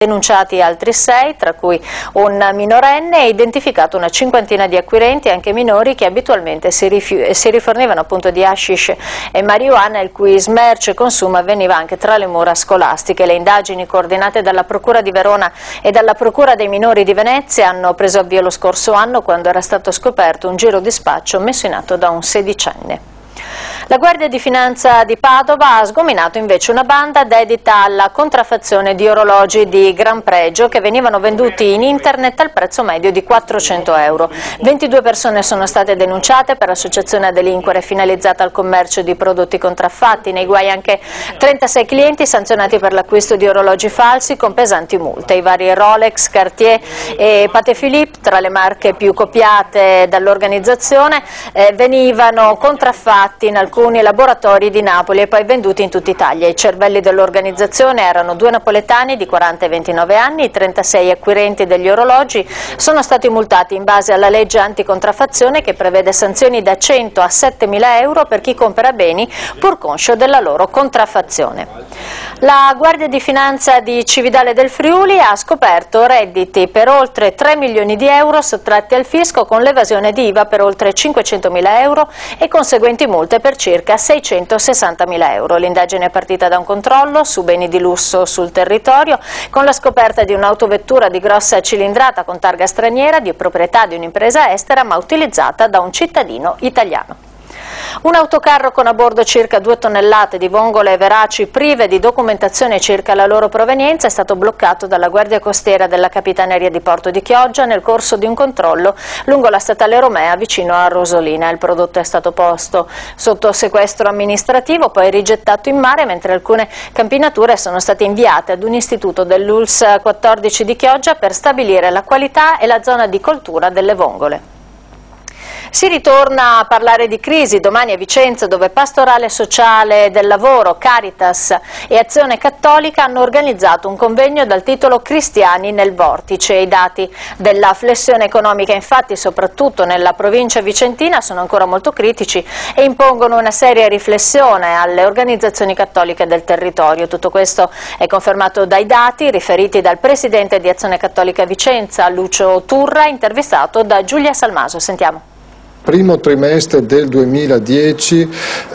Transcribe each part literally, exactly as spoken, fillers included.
denunciati altri sei, tra cui un minorenne, e identificato una cinquantina di acquirenti, anche minori, che abitualmente si, si rifornivano appunto di hashish e marijuana, il cui smercio e consumo avveniva anche tra le mura scolastiche. Le indagini, coordinate dalla Procura di Verona e dalla Procura dei minori di Venezia, hanno preso avvio lo scorso anno, quando era stato scoperto un giro di spaccio messo in atto da un sedicenne. La Guardia di Finanza di Padova ha sgominato invece una banda dedita alla contraffazione di orologi di gran pregio che venivano venduti in internet al prezzo medio di quattrocento euro. ventidue persone sono state denunciate per associazione a delinquere finalizzata al commercio di prodotti contraffatti. Nei guai anche trentasei clienti sanzionati per l'acquisto di orologi falsi con pesanti multe. I vari Rolex, Cartier e Patek Philippe, tra le marche più copiate dall'organizzazione, eh, venivano contraffatti in alcuni laboratori di Napoli e poi venduti in tutta Italia. I cervelli dell'organizzazione erano due napoletani di quaranta e ventinove anni. I trentasei acquirenti degli orologi sono stati multati in base alla legge anticontraffazione, che prevede sanzioni da cento a settemila euro per chi compra beni pur conscio della loro contraffazione. La Guardia di Finanza di Cividale del Friuli ha scoperto redditi per oltre tre milioni di euro sottratti al fisco con l'evasione di I V A per oltre cinquecentomila euro e conseguenti multe per circa seicentosessantamila euro. L'indagine è partita da un controllo su beni di lusso sul territorio, con la scoperta di un'autovettura di grossa cilindrata con targa straniera, di proprietà di un'impresa estera ma utilizzata da un cittadino italiano. Un autocarro con a bordo circa due tonnellate di vongole e veraci prive di documentazione circa la loro provenienza è stato bloccato dalla Guardia Costiera della Capitaneria di Porto di Chioggia nel corso di un controllo lungo la statale Romea vicino a Rosolina. Il prodotto è stato posto sotto sequestro amministrativo, poi rigettato in mare, mentre alcune campinature sono state inviate ad un istituto dell'U L S quattordici di Chioggia per stabilire la qualità e la zona di coltura delle vongole. Si ritorna a parlare di crisi domani a Vicenza, dove Pastorale Sociale del Lavoro, Caritas e Azione Cattolica hanno organizzato un convegno dal titolo Cristiani nel vortice. I dati della flessione economica, infatti, soprattutto nella provincia vicentina, sono ancora molto critici e impongono una seria riflessione alle organizzazioni cattoliche del territorio. Tutto questo è confermato dai dati riferiti dal presidente di Azione Cattolica Vicenza, Lucio Turra, intervistato da Giulia Salmaso. Sentiamo. Primo trimestre del duemiladieci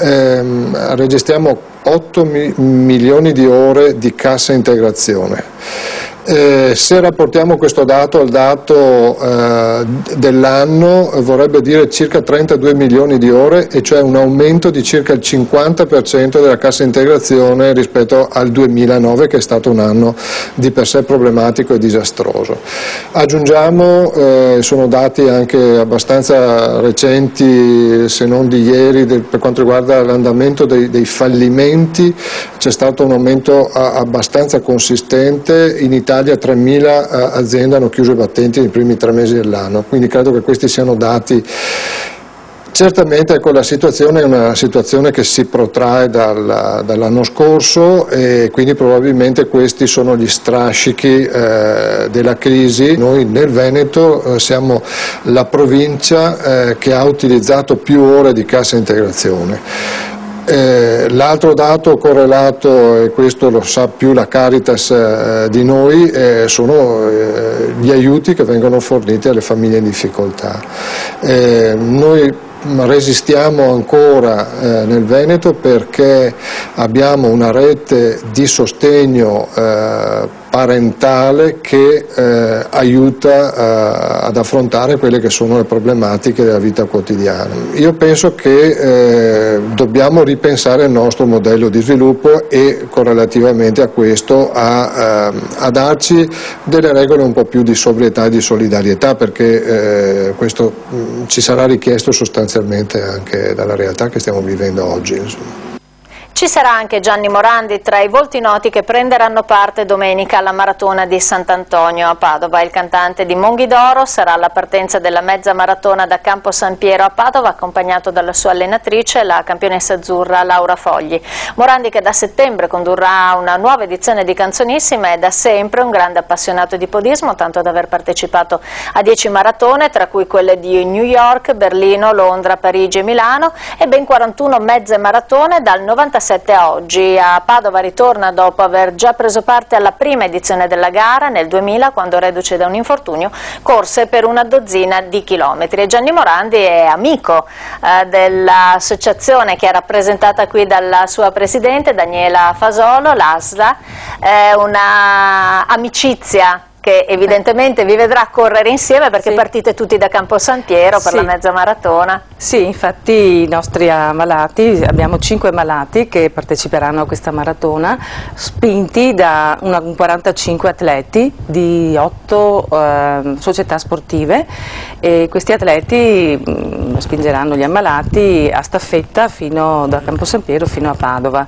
ehm, registriamo otto milioni di ore di cassa integrazione. Eh, se rapportiamo questo dato al dato eh, dell'anno, vorrebbe dire circa trentadue milioni di ore, e cioè un aumento di circa il cinquanta per cento della cassa integrazione rispetto al duemilanove, che è stato un anno di per sé problematico e disastroso. Aggiungiamo, eh, sono dati anche abbastanza recenti, se non di ieri, del, per quanto riguarda l'andamento dei, dei fallimenti, c'è stato un aumento a, abbastanza consistente. In Italia tremila aziende hanno chiuso i battenti nei primi tre mesi dell'anno, quindi credo che questi siano dati. Certamente, ecco, la situazione è una situazione che si protrae dal, dall'anno scorso, e quindi probabilmente questi sono gli strascichi eh, della crisi. Noi nel Veneto eh, siamo la provincia eh, che ha utilizzato più ore di cassa integrazione. Eh, l'altro dato correlato, e questo lo sa più la Caritas eh, di noi, eh, sono eh, gli aiuti che vengono forniti alle famiglie in difficoltà. Eh, noi resistiamo ancora eh, nel Veneto perché abbiamo una rete di sostegno eh, parentale che eh, aiuta eh, ad affrontare quelle che sono le problematiche della vita quotidiana. Io penso che eh, dobbiamo ripensare il nostro modello di sviluppo e, correlativamente a questo, a, eh, a darci delle regole un po' più di sobrietà e di solidarietà, perché eh, questo mh, ci sarà richiesto sostanzialmente anche dalla realtà che stiamo vivendo oggi, insomma. Ci sarà anche Gianni Morandi tra i volti noti che prenderanno parte domenica alla maratona di Sant'Antonio a Padova. Il cantante di Monghidoro sarà alla partenza della mezza maratona da Campo San Piero a Padova, accompagnato dalla sua allenatrice, la campionessa azzurra Laura Fogli. Morandi, che da settembre condurrà una nuova edizione di Canzonissima, è da sempre un grande appassionato di podismo, tanto da aver partecipato a dieci maratone, tra cui quelle di New York, Berlino, Londra, Parigi e Milano, e ben quarantuno mezze maratone dal novantasei duemilasette a oggi. A Padova ritorna dopo aver già preso parte alla prima edizione della gara nel duemila, quando reduce da un infortunio corse per una dozzina di chilometri. E Gianni Morandi è amico eh, dell'associazione che è rappresentata qui dalla sua presidente Daniela Fasolo, l'A S L A, è una amicizia che evidentemente vi vedrà correre insieme, perché sì, partite tutti da Campo San Piero per sì, la mezza maratona. Sì, infatti i nostri ammalati, abbiamo cinque ammalati che parteciperanno a questa maratona, spinti da una, quarantacinque atleti di otto eh, società sportive, e questi atleti mh, spingeranno gli ammalati a staffetta fino da Campo San Piero fino a Padova.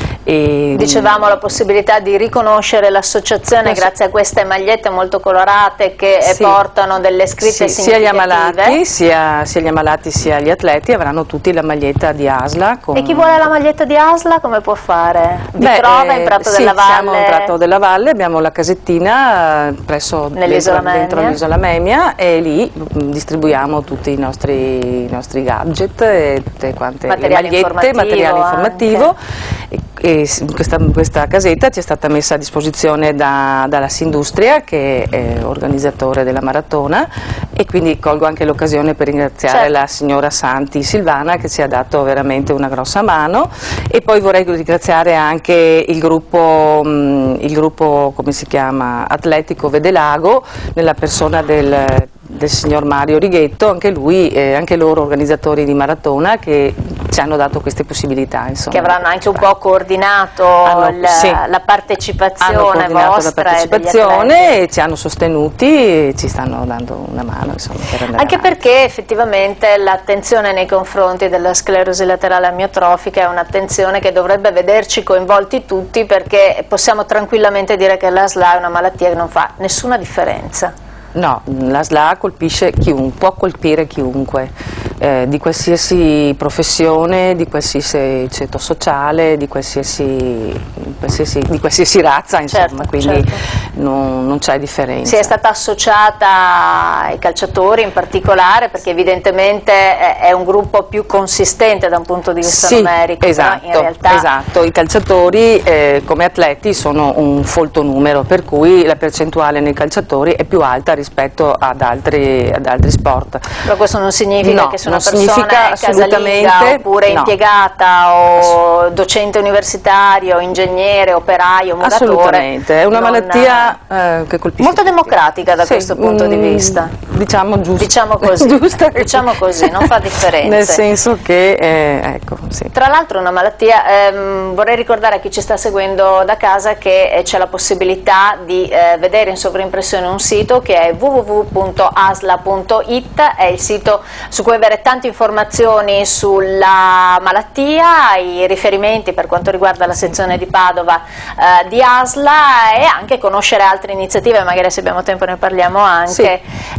E, Dicevamo la possibilità di riconoscere l'associazione grazie a queste magliette molto colorate che sì, portano delle scritte sì, significative. Sia gli ammalati sia, sia gli ammalati sia gli atleti avranno tutti la maglietta di A S L A. Con... E chi vuole la maglietta di A S L A come può fare? Vi Beh, trova in Prato sì, della Valle? Siamo in Prato della Valle, abbiamo la casettina presso dentro, dentro l'isola Memia, e lì distribuiamo tutti i nostri, i nostri gadget e tutte quante materiale le magliette, materiale informativo. E, e questa, questa casetta ci è stata messa a disposizione da, dalla Sindustria, che è organizzatore della maratona, e quindi colgo anche l'occasione per ringraziare certo. la signora Santi Silvana, che ci ha dato veramente una grossa mano. E poi vorrei ringraziare anche il gruppo, mh, il gruppo come si chiama, Atletico Vedelago, nella persona del del signor Mario Righetto, anche lui, eh, anche loro organizzatori di maratona, che ci hanno dato queste possibilità. Insomma, che avranno anche un po' coordinato hanno, la, sì, la partecipazione hanno coordinato vostra la partecipazione e, e ci hanno sostenuti e ci stanno dando una mano, insomma, per andare anche avanti. Perché effettivamente l'attenzione nei confronti della sclerosi laterale amiotrofica è un'attenzione che dovrebbe vederci coinvolti tutti, perché possiamo tranquillamente dire che l'A S L A è una malattia che non fa nessuna differenza. No, l'A S L A colpisce chiunque, può colpire chiunque, eh, di qualsiasi professione, di qualsiasi ceto sociale, di qualsiasi, qualsiasi, di qualsiasi razza, insomma, certo, quindi certo. non, non c'è differenza. Si è stata associata ai calciatori in particolare, perché evidentemente è un gruppo più consistente da un punto di vista sì, numerico. Esatto, in realtà... esatto, i calciatori eh, come atleti sono un folto numero, per cui la percentuale nei calciatori è più alta rispetto rispetto ad altri, ad altri sport. Però questo non significa no, che se una non persona è casalinga oppure no. impiegata o docente universitario, ingegnere, operaio, muratore. Assolutamente, è una non... malattia eh, che colpisce molto democratica da sì, questo punto mm, di vista. Diciamo giusto. Diciamo così, Giusta. diciamo così, non fa differenza. Nel senso che, eh, ecco, sì. Tra l'altro una malattia, ehm, vorrei ricordare a chi ci sta seguendo da casa che eh, c'è la possibilità di eh, vedere in sovraimpressione un sito che è w w w punto a s l a punto i t, è il sito su cui avere tante informazioni sulla malattia, i riferimenti per quanto riguarda la sezione di Padova eh, di A S L A, e anche conoscere altre iniziative, magari se abbiamo tempo ne parliamo anche. Sì.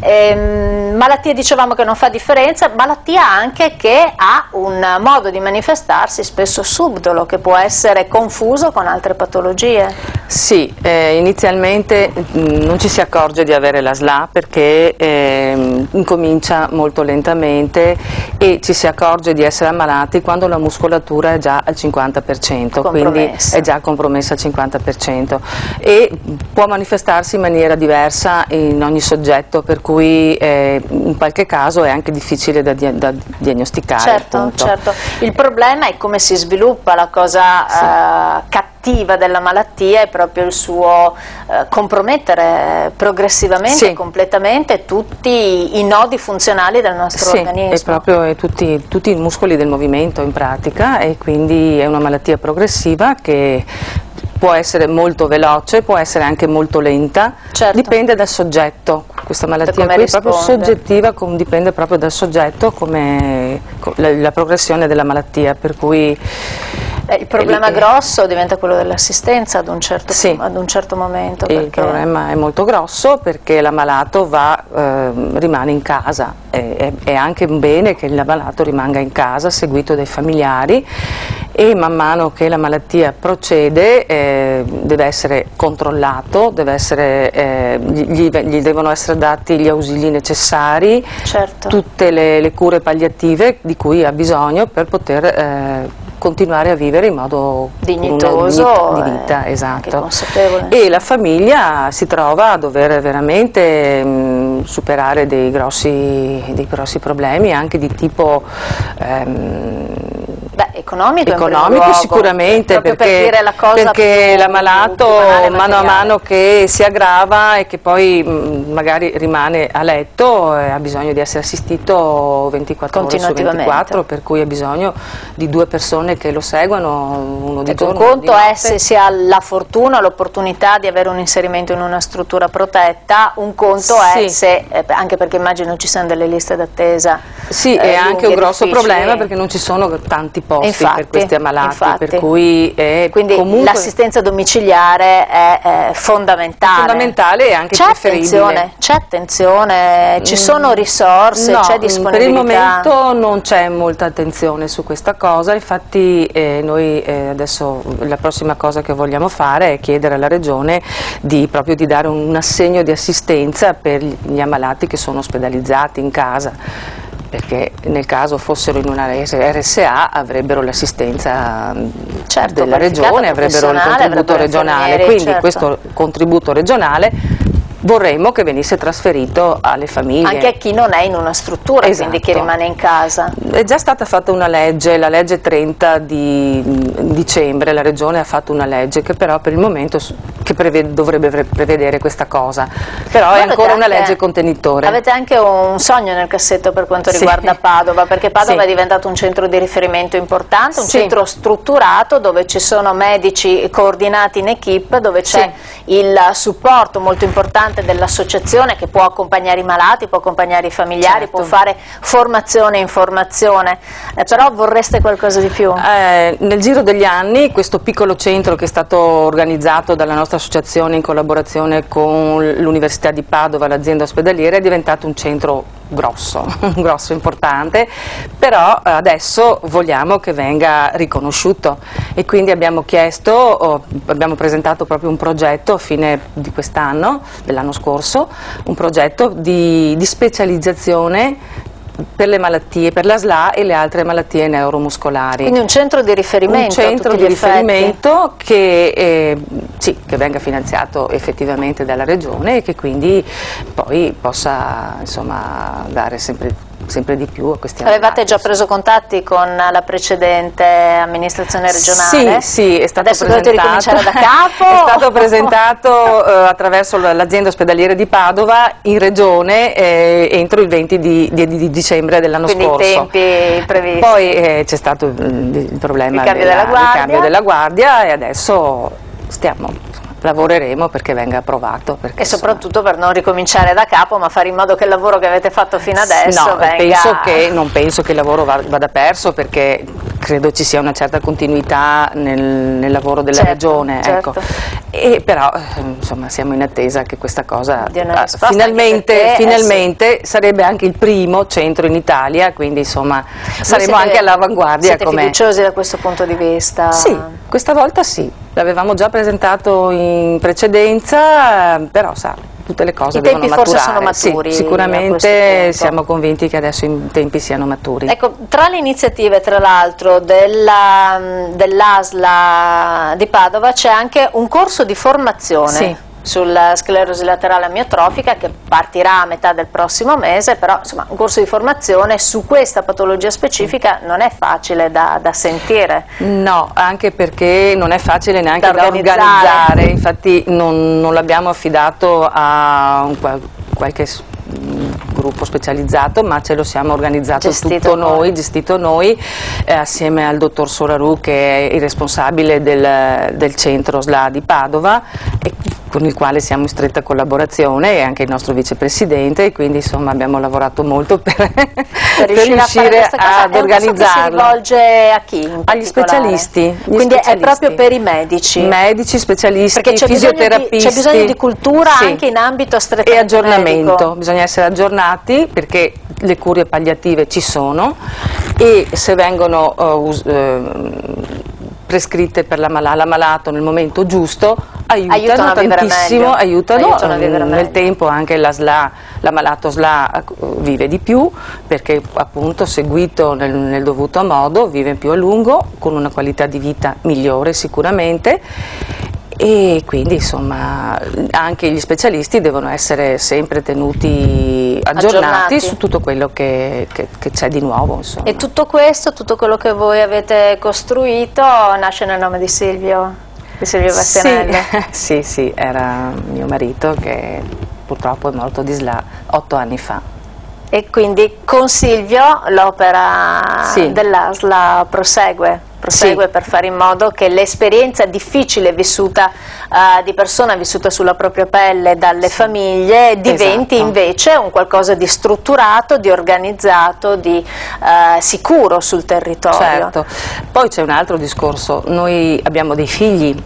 Ehm, malattia, dicevamo, che non fa differenza, malattia anche che ha un modo di manifestarsi spesso subdolo, che può essere confuso con altre patologie. Sì, eh, inizialmente mh, non ci si accorge di avere la S L A perché eh, incomincia molto lentamente, e ci si accorge di essere ammalati quando la muscolatura è già al cinquanta per cento, quindi è già compromessa al cinquanta per cento, e può manifestarsi in maniera diversa in ogni soggetto, per cui eh, in qualche caso è anche difficile da, di da diagnosticare. Certo, certo. Il problema è come si sviluppa la cosa sì. eh, cattiva della malattia, è proprio il suo eh, compromettere progressivamente, sì. completamente tutti i nodi funzionali del nostro sì, organismo. È proprio è tutti, tutti i muscoli del movimento in pratica, e quindi è una malattia progressiva che può essere molto veloce, può essere anche molto lenta, certo. dipende dal soggetto. Questa malattia qui è proprio soggettiva, com, dipende proprio dal soggetto, come la, la progressione della malattia, per cui Eh, il problema eh, grosso diventa quello dell'assistenza ad un certo, sì, ad un certo momento. Il problema è molto grosso perché l'ammalato va, eh, rimane in casa, è, è, è anche bene che l'ammalato rimanga in casa seguito dai familiari, e man mano che la malattia procede eh, deve essere controllato, deve essere, eh, gli, gli devono essere dati gli ausili necessari, certo. tutte le, le cure palliative di cui ha bisogno per poter eh, continuare a vivere in modo dignitoso di vita, esatto. Consapevole. E la famiglia si trova a dover veramente mh, superare dei grossi, dei grossi problemi anche di tipo ehm, Beh, economico, economico sicuramente, perché, perché, per dire la cosa perché più, l'ammalato più mano a mano che si aggrava e che poi mh, magari rimane a letto eh, ha bisogno di essere assistito ventiquattro ore su ventiquattro, per cui ha bisogno di due persone che lo seguano, uno di ecco, giorno, un conto uno di è notte. se si ha la fortuna, l'opportunità di avere un inserimento in una struttura protetta, un conto sì. è se, eh, anche perché immagino ci siano delle liste d'attesa. Sì, eh, è anche un grosso difficili. problema perché non ci sono tanti posti infatti, per questi ammalati, infatti. per cui è quindi comunque l'assistenza domiciliare è, è fondamentale. fondamentale e anche c'è preferibile. attenzione, c'è attenzione, ci sono risorse, no, c'è disponibilità? Per il momento non c'è molta attenzione su questa cosa, infatti eh, noi eh, adesso la prossima cosa che vogliamo fare è chiedere alla Regione di, proprio di dare un assegno di assistenza per gli ammalati che sono ospedalizzati in casa, perché nel caso fossero in una R S A avrebbero l'assistenza certo, della Regione, avrebbero il contributo regionale, quindi certo. questo contributo regionale vorremmo che venisse trasferito alle famiglie. Anche a chi non è in una struttura, esatto. Quindi chi rimane in casa. È già stata fatta una legge, la legge trenta di dicembre, la Regione ha fatto una legge che però per il momento che prevede, dovrebbe prevedere questa cosa, però Ma è ancora anche, una legge contenitore. Avete anche un sogno nel cassetto per quanto riguarda sì. Padova, perché Padova sì. è diventato un centro di riferimento importante, un sì. centro strutturato dove ci sono medici coordinati in equipe, dove c'è sì. il supporto molto importante dell'associazione che può accompagnare i malati, può accompagnare i familiari, certo. può fare formazione e informazione, eh, però vorreste qualcosa di più? Eh, nel giro degli anni questo piccolo centro che è stato organizzato dalla nostra associazione in collaborazione con l'Università di Padova, l'azienda ospedaliera, è diventato un centro grosso, grosso, importante, però adesso vogliamo che venga riconosciuto e quindi abbiamo chiesto, oh, abbiamo presentato proprio un progetto a fine di quest'anno, dell'anno scorso, un progetto di, di specializzazione per le malattie, per la S L A e le altre malattie neuromuscolari. Quindi un centro di riferimento. Un centro di riferimento che, eh, sì, che venga finanziato effettivamente dalla Regione e che quindi poi possa insomma dare sempre sempre di più a questi ammalati. Avevate già preso contatti con la precedente amministrazione regionale? Sì, sì, è stato Adesso presentato, dovete ricominciare da capo? È stato presentato eh, attraverso l'azienda ospedaliera di Padova in regione eh, entro il venti di, di, di dicembre dell'anno scorso. Quindi i tempi previsti. Poi eh, c'è stato il, il problema il cambio della, della guardia. il cambio della guardia e adesso stiamo... lavoreremo perché venga approvato. Perché e soprattutto per non ricominciare da capo, ma fare in modo che il lavoro che avete fatto fino adesso no, venga... penso che, non penso che il lavoro vada perso perché credo ci sia una certa continuità nel, nel lavoro della certo, Regione, certo. Ecco. E però insomma siamo in attesa che questa cosa risposta, finalmente, finalmente sì. sarebbe anche il primo centro in Italia, quindi insomma Voi saremo siete, anche all'avanguardia. Siete fiduciosi da questo punto di vista? Sì, questa volta sì, l'avevamo già presentato in precedenza, però sa, tutte le cose I devono tempi maturare. forse sono maturi. Sì, sicuramente siamo convinti che adesso i tempi siano maturi. Ecco, tra le iniziative tra l'altro dell'A S L A di Padova c'è anche un corso di formazione. Sì. Sulla sclerosi laterale amiotrofica che partirà a metà del prossimo mese, però insomma un corso di formazione su questa patologia specifica non è facile da, da sentire. No, anche perché non è facile neanche da, da organizzare, organizzare. Infatti non, non l'abbiamo affidato a un, qualche gruppo specializzato, ma ce lo siamo organizzato gestito tutto noi, gestito noi eh, assieme al dottor Solarù che è il responsabile del, del centro S L A di Padova e con il quale siamo in stretta collaborazione e anche il nostro vicepresidente e quindi insomma abbiamo lavorato molto per, per, per riuscire a ad organizzarlo. Si rivolge a chi? Agli specialisti. Quindi specialisti. È proprio per i medici? Medici, specialisti, perché c'è fisioterapisti. C'è bisogno di cultura sì. anche in ambito strettamente e aggiornamento, medico. Bisogna essere aggiornati perché le cure palliative ci sono e se vengono uh, uh, prescritte per l'ammalato nel momento giusto aiutano, aiutano tantissimo, aiutano, aiutano a vivere nel meglio. tempo anche la S L A, l'ammalato S L A vive di più perché appunto seguito nel, nel dovuto modo vive più a lungo con una qualità di vita migliore sicuramente. E quindi insomma anche gli specialisti devono essere sempre tenuti aggiornati, aggiornati. su tutto quello che c'è di nuovo. Insomma. E tutto questo, tutto quello che voi avete costruito nasce nel nome di Silvio, di Silvio Bastianello? Sì, sì, sì, era mio marito che purtroppo è morto di S L A otto anni fa. E quindi con Silvio l'opera sì. dell'A S L A prosegue, prosegue sì. per fare in modo che l'esperienza difficile vissuta uh, di persona vissuta sulla propria pelle dalle sì. famiglie diventi esatto. invece un qualcosa di strutturato, di organizzato, di uh, sicuro sul territorio. Certo, poi c'è un altro discorso, noi abbiamo dei figli,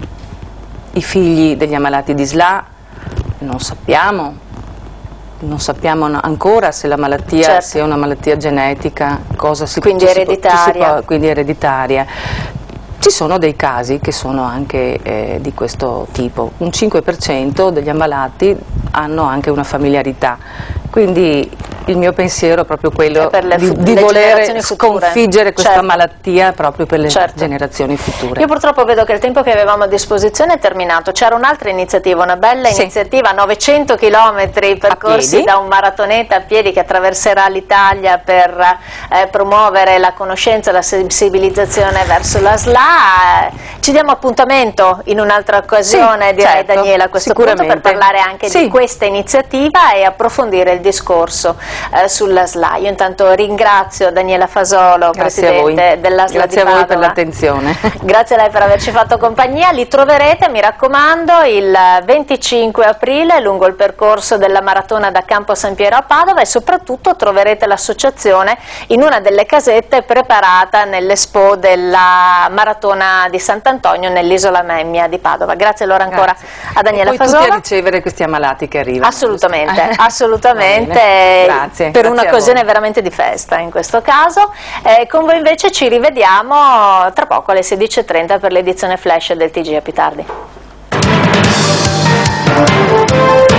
i figli degli ammalati di S L A non sappiamo. Non sappiamo ancora se la malattia certo. sia una malattia genetica, cosa si, quindi, ci ereditaria. Si può, quindi ereditaria. Ci sono dei casi che sono anche eh, di questo tipo, un cinque per cento degli ammalati hanno anche una familiarità, quindi il mio pensiero è proprio quello le, di, di voler sconfiggere questa certo. malattia proprio per le certo. generazioni future. Io purtroppo vedo che il tempo che avevamo a disposizione è terminato, c'era un'altra iniziativa, una bella sì. iniziativa, novecento chilometri percorsi da un maratoneta a piedi che attraverserà l'Italia per eh, promuovere la conoscenza e la sensibilizzazione verso la S L A. Ci diamo appuntamento in un'altra occasione, sì, direi certo, Daniela, a questo punto per parlare anche sì. di questa iniziativa e approfondire il discorso eh, sulla S L A. Io intanto ringrazio Daniela Fasolo, grazie Presidente della S L A grazie di Padova. Grazie a voi per l'attenzione. Grazie a lei per averci fatto compagnia, li troverete, mi raccomando, il venticinque aprile lungo il percorso della maratona da Campo San Piero a Padova e soprattutto troverete l'associazione in una delle casette preparata nell'Expo della maratona di Sant'Antonio nell'isola Memmia di Padova. Grazie allora ancora Grazie. a Daniela e poi Fasolo. Tutti a ricevere questi ammalati che arrivano. Assolutamente, assolutamente, grazie, per grazie un'occasione veramente di festa in questo caso. Eh, con voi invece ci rivediamo tra poco alle sedici e trenta per l'edizione flash del T G. A più tardi.